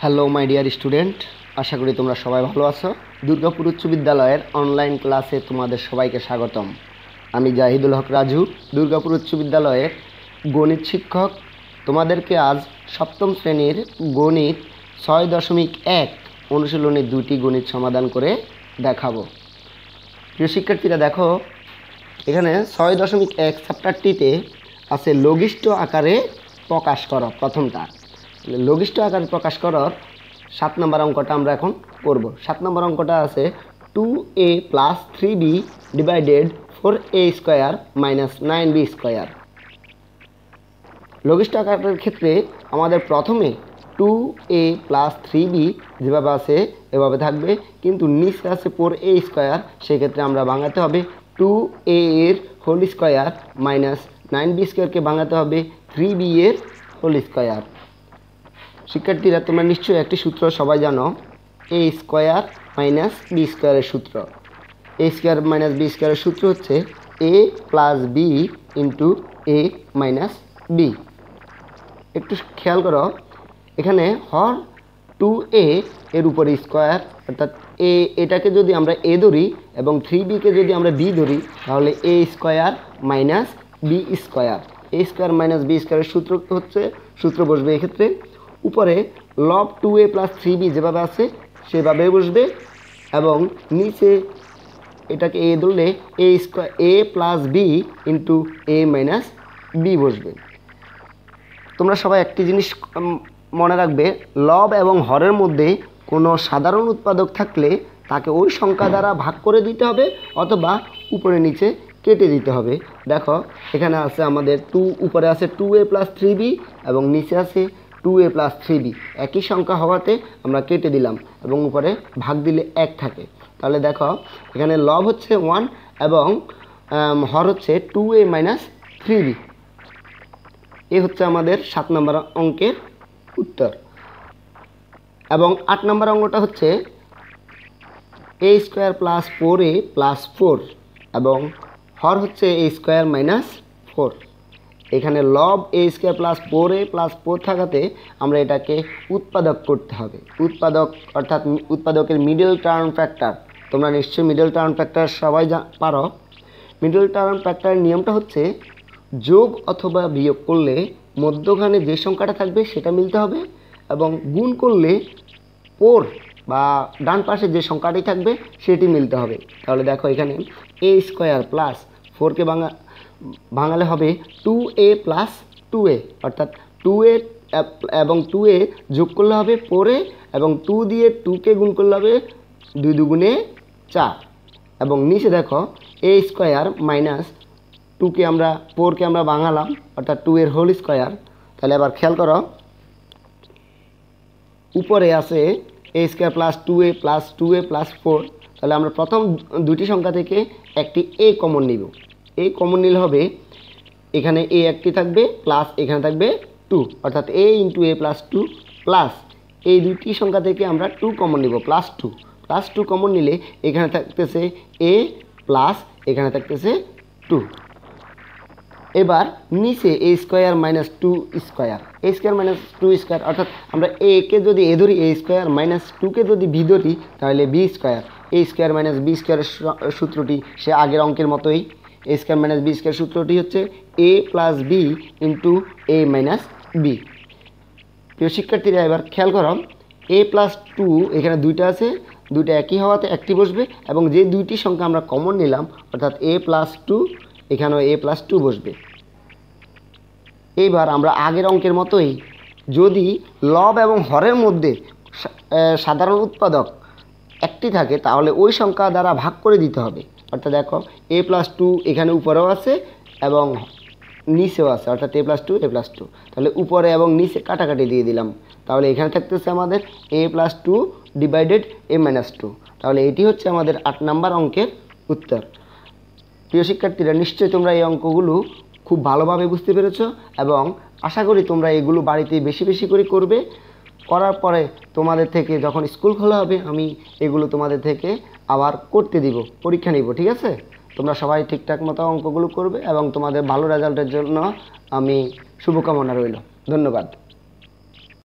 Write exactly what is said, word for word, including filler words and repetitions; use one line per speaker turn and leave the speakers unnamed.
Hello my dear student, আশা করি তোমরা সবাই ভালো আছো। দুর্গাপুর উচ্চ বিদ্যালয়ের অনলাইন ক্লাসে তোমাদের সবাইকে স্বাগতম। আমি জাহিদুল হক রাজু, দুর্গাপুর উচ্চ বিদ্যালয়ের গণিত শিক্ষক। তোমাদেরকে আজ সপ্তম শ্রেণীর গণিত ছয় দশমিক এক অনুশীলনের দুটি গণিত সমাধান করে দেখাবো। প্রিয় শিক্ষার্থীরা, দেখো এখানে ছয় দশমিক এক চ্যাপ্টারটিতে আছে লঘিষ্ঠ আকারে প্রকাশ করো। প্রথমটা লঘিষ্ঠ আকারে প্রকাশ করার সাত নম্বর অঙ্কটা আমরা এখন করব। সাত নম্বর অঙ্কটা আছে two A plus three B divided four A square minus nine B square. লঘিষ্ঠ আকারের ক্ষেত্রে আমাদের প্রথমে two A plus three B যেভাবে আছে এভাবে থাকবে, কিন্তু নিচে আছে ফোর এ স্কোয়ার, সেক্ষেত্রে আমরা ভাঙাতে হবে টু এ এর whole square minus nine B স্কোয়ারকে ভাঙাতে হবে থ্রি বি এর হোল স্কোয়ার। শিক্ষার্থীরা, তোমরা নিশ্চয়ই একটি সূত্র সবাই জানো, এ স্কোয়ার মাইনাস বি স্কোয়ারের সূত্র। এ স্কোয়ার মাইনাস বি স্কোয়ারের সূত্র হচ্ছে A plus B into A minus B. একটু খেয়াল করো, এখানে হর টু এ এর উপরে স্কোয়ার, অর্থাৎ এ এটাকে যদি আমরা এ ধরি এবং থ্রি বিকে যদি আমরা বি ধরি, তাহলে A square minus B square. A square minus B স্কোয়ারের সূত্র হচ্ছে সূত্র বসবে এক্ষেত্রে উপরে লব two A plus three B যেভাবে আছে সেভাবে বসবে, এবং নিচে এটাকে এ ধরলে A square A plus B into A minus B বসবে। তোমরা সবাই একটি জিনিস মনে রাখবে, লব এবং হরের মধ্যে কোনো সাধারণ উৎপাদক থাকলে তাকে ওই সংখ্যা দ্বারা ভাগ করে দিতে হবে অথবা উপরে নিচে কেটে দিতে হবে। দেখো এখানে আছে আমাদের টু, উপরে আছে two A plus three B এবং নিচে আছে two A plus three B. একই সংখ্যা হওয়াতে আমরা কেটে দিলাম এবং উপরে ভাগ দিলে এক থাকে। তাহলে দেখো এখানে লব হচ্ছে ওয়ান এবং হর হচ্ছে two A minus three B. এ হচ্ছে আমাদের সাত নম্বর অঙ্কের উত্তর। এবং আট নম্বর অঙ্কটা হচ্ছে A square plus four A plus four এবং হর হচ্ছে এ স্কোয়ার মাইনাস ফোর। এখানে লব A square plus four A plus four থাকাতে আমরা এটাকে উৎপাদক করতে হবে। উৎপাদক অর্থাৎ উৎপাদকের মিডল টার্ম ফ্যাক্টর। তোমরা নিশ্চয়ই মিডল টার্ম ফ্যাক্টর সবাই পারো। মিডল টার্ম ফ্যাক্টরের নিয়মটা হচ্ছে যোগ অথবা বিয়োগ করলে মধ্যখানে যে সংখ্যাটা থাকবে সেটা মিলতে হবে, এবং গুণ করলে ফোর বা ডান পাশে যে সংখ্যাটি থাকবে সেটি মিলতে হবে। তাহলে দেখো এখানে এ স্কোয়ার প্লাস ফোরকে ভাঙা ভাঙালে হবে two A plus two A, অর্থাৎ টু এ এবং টু এ যোগ করলে হবে ফোর এ, এবং টু দিয়ে টুকে গুণ করলে হবে দুই দুগুণে চার, এবং নিচে দেখো এ স্কোয়ার মাইনাস টুকে আমরা ফোরকে আমরা ভাঙালাম, অর্থাৎ টু এর হোল স্কোয়ার। তাহলে এবার খেয়াল করো, উপরে আছে A square plus two A plus two A plus four. তাহলে আমরা প্রথম দুটি সংখ্যা থেকে একটি এ কমন নিব। এ কমন নিলে হবে এখানে এ একটি থাকবে প্লাস এখানে থাকবে টু, অর্থাৎ A into A plus two, plus এই দুটি সংখ্যা থেকে আমরা টু কমন নিব, plus two. Plus two common নিলে এখানে থাকতেছে এ প্লাস এখানে থাকতেছে টু। এবার নিচে A square minus two square, A square minus two square, অর্থাৎ আমরা এ কে যদি এ ধরি এ স্কোয়ার মাইনাস টুকে যদি বি ধরি তাহলে B square. A square minus B স্কোয়ারের সূত্রটি সে আগের অঙ্কের মতোই। A square minus B square সূত্রটি হচ্ছে A plus B into A minus B. প্রিয় শিক্ষার্থীরা, এবার খেয়াল করো, এ প্লাস টু এখানে দুইটা আছে, দুইটা একই হওয়াতে একটি বসবে, এবং যে দুইটি সংখ্যা আমরা কমন নিলাম অর্থাৎ এ প্লাস টু, এখানেও এ প্লাস টু বসবে। এইবার আমরা আগের অঙ্কের মতোই যদি লব এবং হরের মধ্যে সাধারণ উৎপাদক একটি থাকে তাহলে ওই সংখ্যা দ্বারা ভাগ করে দিতে হবে। অর্থাৎ দেখো এ প্লাস টু এখানে উপরেও আছে এবং নিচেও আছে, অর্থাৎ A plus two A plus two. তাহলে উপরে এবং নিচে কাটাকাটি দিয়ে দিলাম, তাহলে এখানে থাকতেছে আমাদের A plus two divided A minus two. তাহলে এটি হচ্ছে আমাদের আট নাম্বার অঙ্কের উত্তর। প্রিয় শিক্ষার্থীরা, নিশ্চয়ই তোমরা এই অঙ্কগুলো খুব ভালোভাবে বুঝতে পেরেছ এবং আশা করি তোমরা এগুলো বাড়িতে বেশি বেশি করে করবে। করার পরে তোমাদের থেকে যখন স্কুল খোলা হবে আমি এগুলো তোমাদের থেকে আবার করতে দিব, পরীক্ষা নিব। ঠিক আছে? তোমরা সবাই ঠিকঠাক মতো অঙ্কগুলো করবে এবং তোমাদের ভালো রেজাল্টের জন্য আমি শুভকামনা রইল। ধন্যবাদ।